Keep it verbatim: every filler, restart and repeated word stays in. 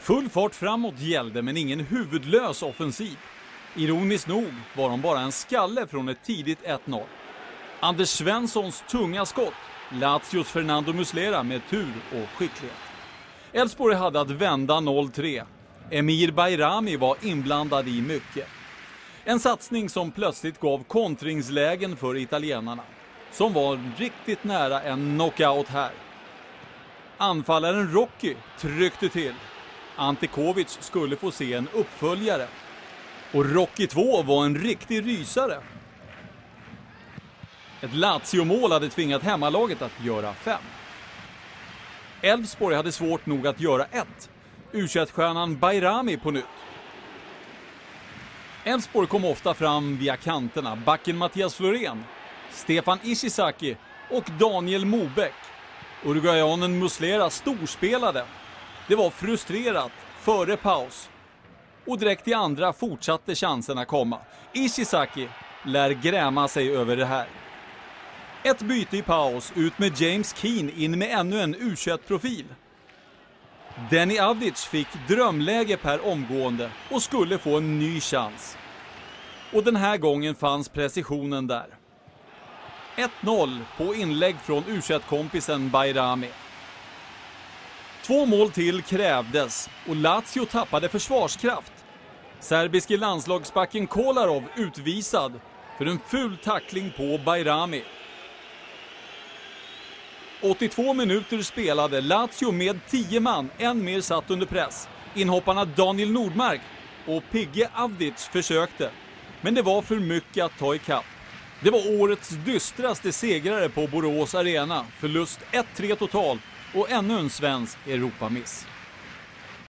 Full fart framåt gällde, men ingen huvudlös offensiv. Ironiskt nog var de bara en skalle från ett tidigt ett noll. Anders Svenssons tunga skott, Lazios Fernando Muslera med tur och skicklighet. Elfsborg hade att vända noll tre. Emir Bayrami var inblandad i mycket. En satsning som plötsligt gav kontringslägen för italienarna, som var riktigt nära en knockout här. Anfallaren Rocky tryckte till. Ante Kovic skulle få se en uppföljare. Och Rocky två var en riktig rysare. Ett Lazio-mål hade tvingat hemmalaget att göra fem. Elfsborg hade svårt nog att göra ett. U tjugoett-stjärnan Bayrami på nytt. Elfsborg kom ofta fram via kanterna. Backen Mattias Florén, Stefan Ishizaki och Daniel Mobeck. Uruguayanen Muslera storspelade. Det var frustrerat före paus. Och direkt i andra fortsatte chanserna komma. Ishizaki lär gräma sig över det här. Ett byte i paus, ut med James Keane in med ännu en U tjugoett-profil. Denny Avdic fick drömläge per omgående och skulle få en ny chans. Och den här gången fanns precisionen där. ett noll på inlägg från U tjugoett-kompisen Bayrami. Två mål till krävdes och Lazio tappade försvarskraft. Serbiske landslagsbacken Kolarov utvisad för en ful tackling på Bayrami. åttiotvå minuter spelade. Lazio med tio man, en mer satt under press. Inhopparna Daniel Nordmark och Pigge Avdic försökte, men det var för mycket att ta i kapp. Det var årets dystraste segrare på Borås Arena. Förlust ett tre totalt och ännu en svensk Europamiss.